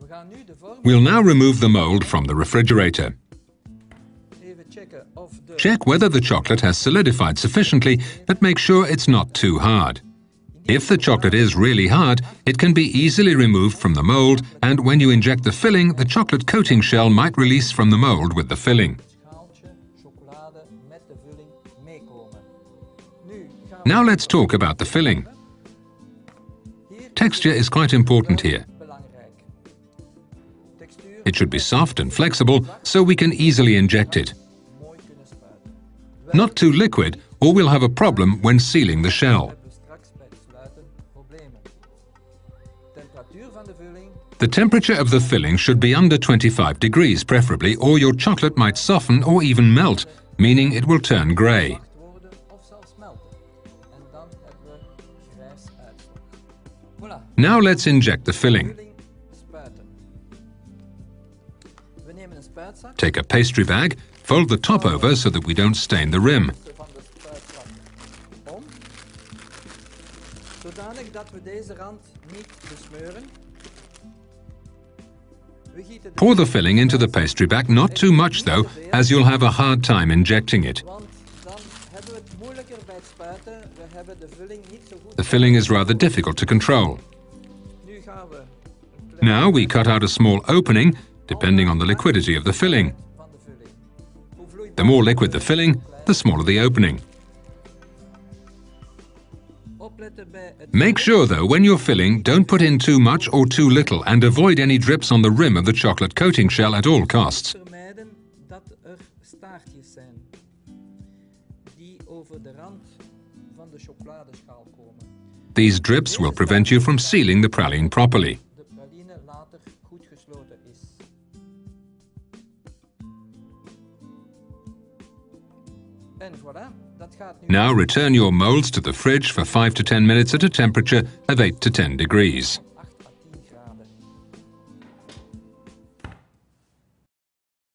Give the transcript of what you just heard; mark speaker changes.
Speaker 1: We'll now remove the mold from the refrigerator. Check whether the chocolate has solidified sufficiently, but make sure it's not too hard. If the chocolate is really hard, it can be easily removed from the mold, and when you inject the filling, the chocolate coating shell might release from the mold with the filling. Now let's talk about the filling. Texture is quite important here. It should be soft and flexible, so we can easily inject it. Not too liquid, or we'll have a problem when sealing the shell. The temperature of the filling should be under 25 degrees preferably, or your chocolate might soften or even melt, meaning it will turn grey. Now let's inject the filling. Take a pastry bag, fold the top over so that we don't stain the rim. Pour the filling into the pastry bag, not too much though, as you'll have a hard time injecting it. The filling is rather difficult to control. Now we cut out a small opening, depending on the liquidity of the filling. The more liquid the filling, the smaller the opening. Make sure though, when you're filling, don't put in too much or too little, and avoid any drips on the rim of the chocolate coating shell at all costs. These drips will prevent you from sealing the praline properly. Now return your molds to the fridge for 5 to 10 minutes at a temperature of 8 to 10 degrees.